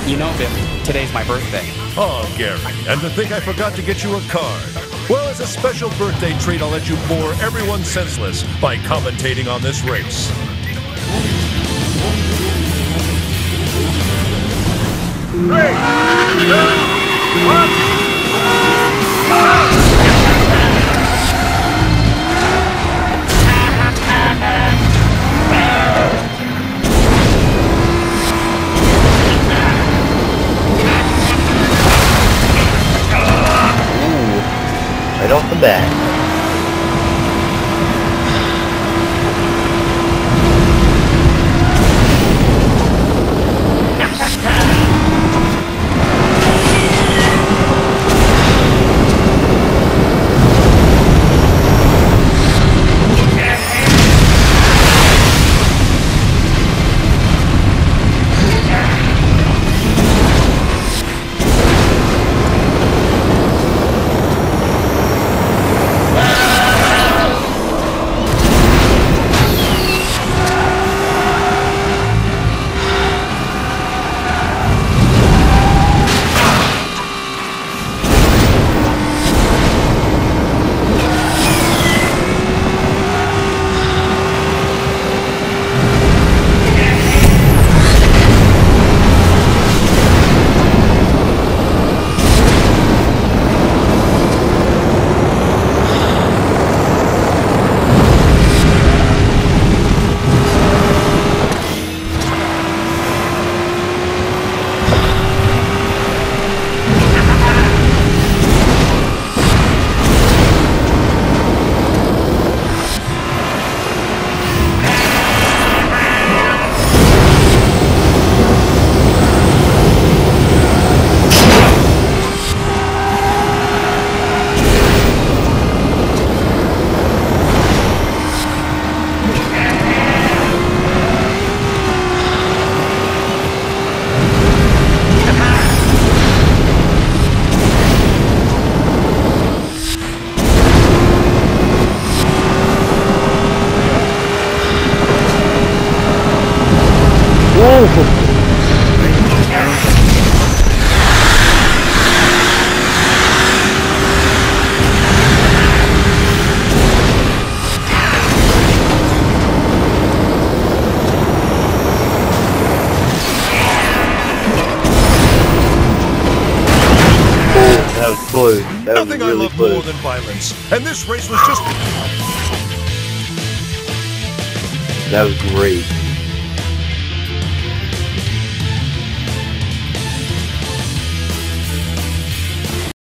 You know, Vim, today's my birthday. Oh, Gary, and to think I forgot to get you a card. Well, as a special birthday treat, I'll let you bore everyone senseless by commentating on this race. 3, 2, 1. Right off the bat. That was close. That Nothing was really I love close. more than violence, and this race was just... That was great.